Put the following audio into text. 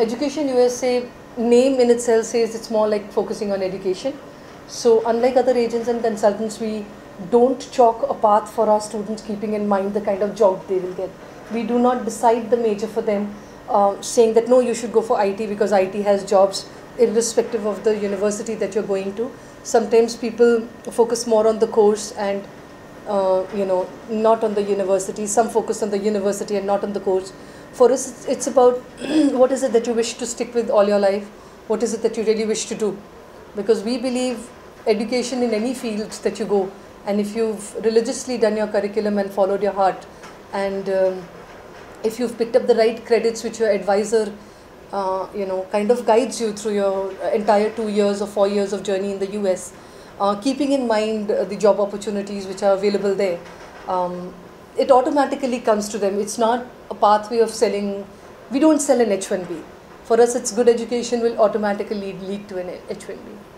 Education USA name in itself says it's more like focusing on education. So unlike other agents and consultants, we don't chalk a path for our students keeping in mind the kind of job they will get. We do not decide the major for them, saying that no, you should go for IT because IT has jobs irrespective of the university that you're going to. Sometimes people focus more on the course and not on the university. Some focus on the university and not on the course. For us, it's about what is it that you wish to stick with all your life? What is it that you really wish to do? Because we believe education in any field that you go, and if you've religiously done your curriculum and followed your heart, and if you've picked up the right credits which your advisor kind of guides you through your entire 2 years or 4 years of journey in the US, keeping in mind the job opportunities which are available there, it automatically comes to them. It's not a pathway of selling. We don't sell an H1B. For us, it's good education will automatically lead to an H1B.